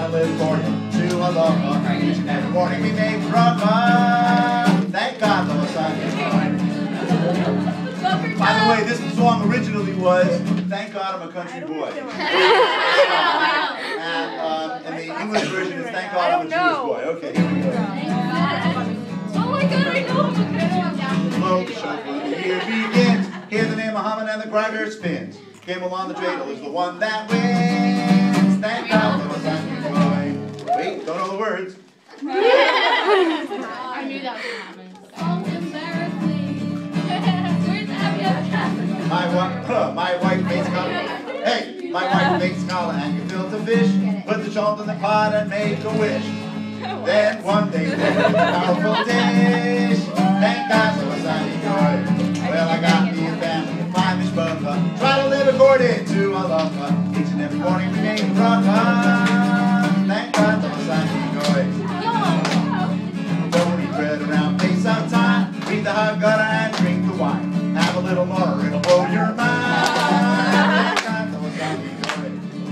gotta live according to Allah. Each and every morning we make bruriahh. Thank God for the sun. By the way, this song originally was "Thank God I'm a Country Boy," and the English version is "Thank God I'm a Jewish Boy." Okay, here we go. Oh my God, I know I'm a country Blow, chauffeur, the year begins. Hear the name Muhammad and the grinder spins. Came along the dreidel is the one that wins. Thank God for the country boy. Wait, don't know the words. I knew that was going to happen. So embarrassing. Where's Abby? My wife makes challah. Hey, my wife makes challah and can filter fish. Put the salt in the pot and make a wish. Then one day we'll make a powerful dish. Thank God for the sunny joy. Well, I got me a family and 5-ish bubba. Try to live according to Allah. Each and every morning we make bruriahh. Thank God for the sunny joy. Don't eat bread around Pesach time. Read the Haggadah and drink the wine. Have a little more, it'll blow your mind. Thank God for the sunny joy.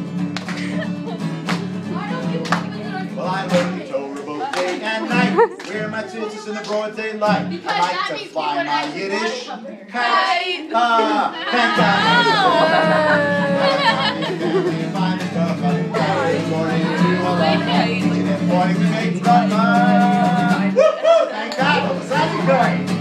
Well, I learned the Torah both day and night. Wear my tzitzis in the broad daylight. I like to fly my Yiddish kite. Thank God. Thank God for the sunny joy.